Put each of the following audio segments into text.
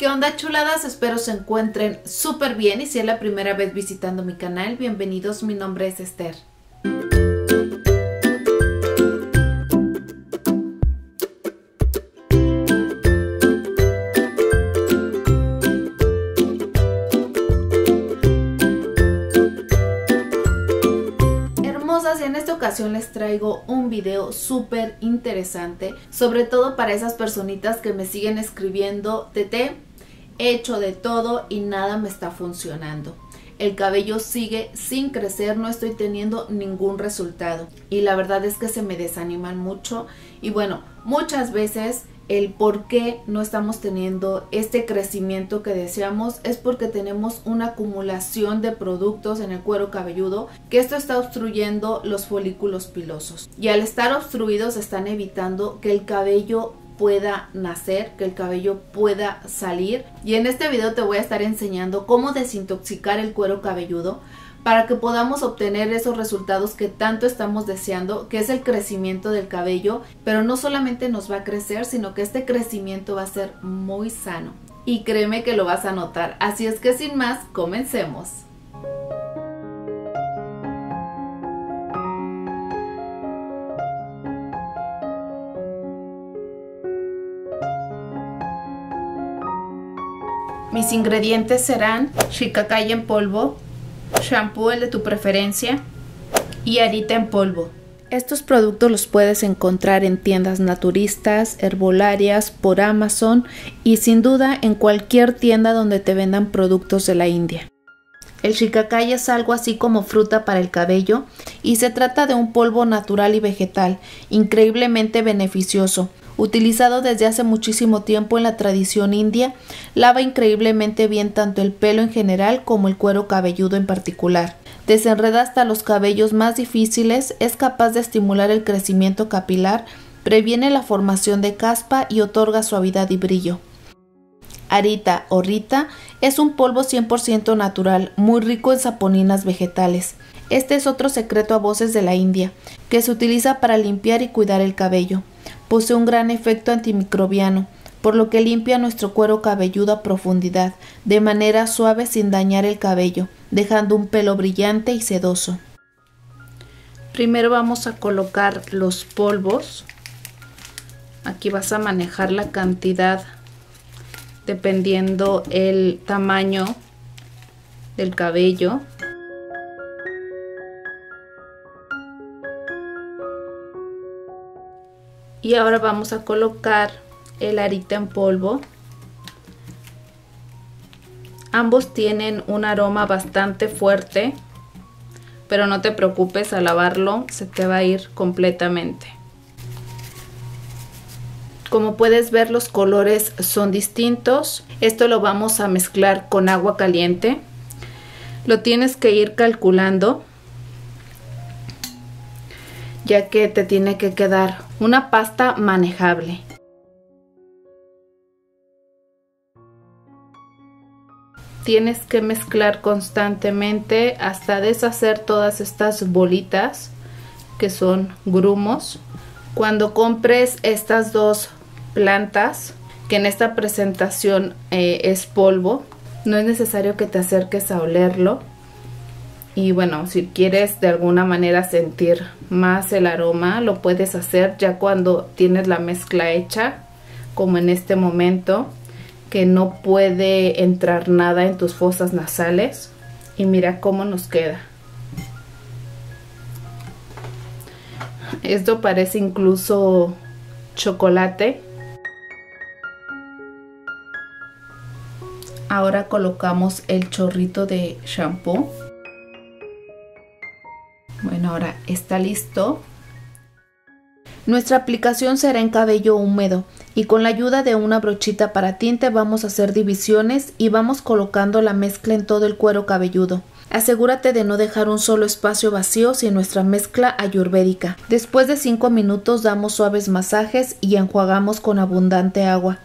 ¿Qué onda, chuladas? Espero se encuentren súper bien y si es la primera vez visitando mi canal, bienvenidos, mi nombre es Esther. Y en esta ocasión les traigo un video súper interesante, sobre todo para esas personitas que me siguen escribiendo: Tete, he hecho de todo y nada me está funcionando. El cabello sigue sin crecer, no estoy teniendo ningún resultado. Y la verdad es que se me desaniman mucho. Y bueno, muchas veces el por qué no estamos teniendo este crecimiento que deseamos es porque tenemos una acumulación de productos en el cuero cabelludo, que esto está obstruyendo los folículos pilosos. Y al estar obstruidos están evitando que el cabello pueda nacer, que el cabello pueda salir. Y en este video te voy a estar enseñando cómo desintoxicar el cuero cabelludo para que podamos obtener esos resultados que tanto estamos deseando, que es el crecimiento del cabello. Pero no solamente nos va a crecer, sino que este crecimiento va a ser muy sano. Y créeme que lo vas a notar. Así es que sin más, comencemos. Mis ingredientes serán shikakay en polvo, shampoo el de tu preferencia y arita en polvo. Estos productos los puedes encontrar en tiendas naturistas, herbolarias, por Amazon y sin duda en cualquier tienda donde te vendan productos de la India. El shikakay es algo así como fruta para el cabello y se trata de un polvo natural y vegetal, increíblemente beneficioso. Utilizado desde hace muchísimo tiempo en la tradición india, lava increíblemente bien tanto el pelo en general como el cuero cabelludo en particular. Desenreda hasta los cabellos más difíciles, es capaz de estimular el crecimiento capilar, previene la formación de caspa y otorga suavidad y brillo. Arita o rita es un polvo 100% natural, muy rico en saponinas vegetales. Este es otro secreto a voces de la India, que se utiliza para limpiar y cuidar el cabello. Posee un gran efecto antimicrobiano, por lo que limpia nuestro cuero cabelludo a profundidad, de manera suave sin dañar el cabello, dejando un pelo brillante y sedoso. Primero vamos a colocar los polvos. Aquí vas a manejar la cantidad dependiendo el tamaño del cabello. Y ahora vamos a colocar el arita en polvo. Ambos tienen un aroma bastante fuerte, pero no te preocupes, al lavarlo se te va a ir completamente. Como puedes ver, los colores son distintos. Esto lo vamos a mezclar con agua caliente. Lo tienes que ir calculando, ya que te tiene que quedar una pasta manejable. Tienes que mezclar constantemente hasta deshacer todas estas bolitas que son grumos. Cuando compres estas dos plantas, que en esta presentación es polvo, no es necesario que te acerques a olerlo. Y bueno, si quieres de alguna manera sentir más el aroma, lo puedes hacer ya cuando tienes la mezcla hecha, como en este momento, que no puede entrar nada en tus fosas nasales. Y mira cómo nos queda. Esto parece incluso chocolate. Ahora colocamos el chorrito de shampoo. Bueno, ahora está listo. Nuestra aplicación será en cabello húmedo y con la ayuda de una brochita para tinte vamos a hacer divisiones y vamos colocando la mezcla en todo el cuero cabelludo. Asegúrate de no dejar un solo espacio vacío sin nuestra mezcla ayurvédica. Después de 5 minutos damos suaves masajes y enjuagamos con abundante agua.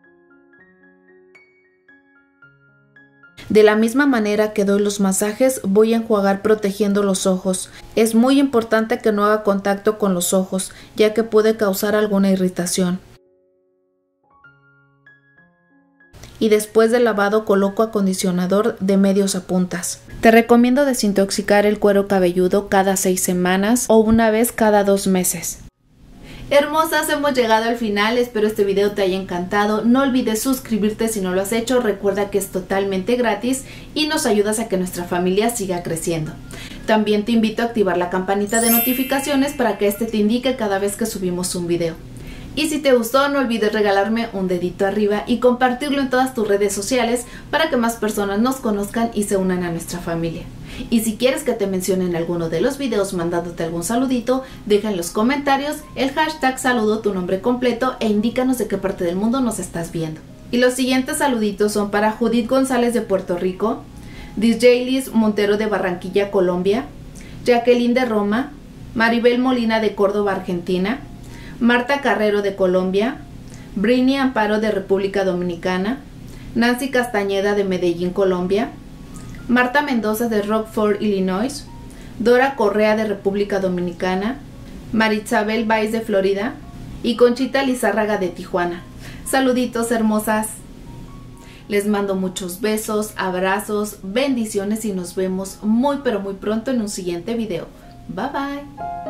De la misma manera que doy los masajes, voy a enjuagar protegiendo los ojos. Es muy importante que no haga contacto con los ojos, ya que puede causar alguna irritación. y después del lavado coloco acondicionador de medios a puntas. Te recomiendo desintoxicar el cuero cabelludo cada 6 semanas o una vez cada 2 meses. Hermosas, hemos llegado al final, espero este video te haya encantado. No olvides suscribirte si no lo has hecho, recuerda que es totalmente gratis y nos ayudas a que nuestra familia siga creciendo. También te invito a activar la campanita de notificaciones para que te indique cada vez que subimos un video. Y si te gustó, no olvides regalarme un dedito arriba y compartirlo en todas tus redes sociales para que más personas nos conozcan y se unan a nuestra familia. Y si quieres que te mencione en alguno de los videos mandándote algún saludito, deja en los comentarios el hashtag saludo tu nombre completo e indícanos de qué parte del mundo nos estás viendo. Y los siguientes saluditos son para Judith González de Puerto Rico, Disjaylis Montero de Barranquilla, Colombia, Jacqueline de Roma, Maribel Molina de Córdoba, Argentina, Marta Carrero de Colombia, Brini Amparo de República Dominicana, Nancy Castañeda de Medellín, Colombia, Marta Mendoza de Rockford, Illinois, Dora Correa de República Dominicana, Marisabel Baez de Florida y Conchita Lizárraga de Tijuana. Saluditos, hermosas. Les mando muchos besos, abrazos, bendiciones y nos vemos muy pero muy pronto en un siguiente video. Bye bye.